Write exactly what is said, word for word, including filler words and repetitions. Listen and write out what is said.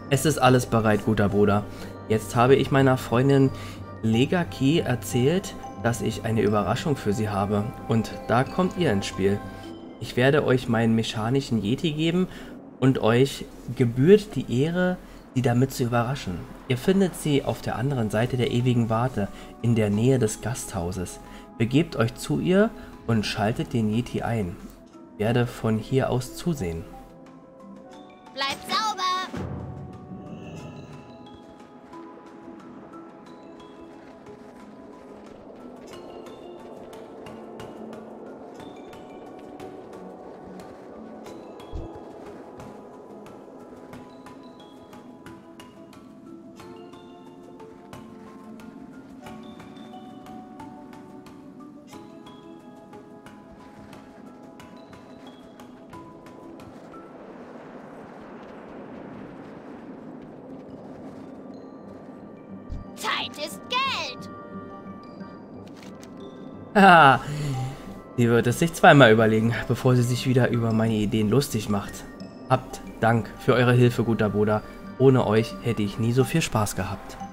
Es ist alles bereit, guter Bruder. Jetzt habe ich meiner Freundin Legaki erzählt, dass ich eine Überraschung für sie habe. Und da kommt ihr ins Spiel. Ich werde euch meinen mechanischen Yeti geben und euch gebührt die Ehre, sie damit zu überraschen. Ihr findet sie auf der anderen Seite der ewigen Warte, in der Nähe des Gasthauses. Begebt euch zu ihr und schaltet den Yeti ein. Ich werde von hier aus zusehen. Bleib sauber! Zeit ist Geld! Haha, sie wird es sich zweimal überlegen, bevor sie sich wieder über meine Ideen lustig macht. Habt Dank für eure Hilfe, guter Bruder. Ohne euch hätte ich nie so viel Spaß gehabt.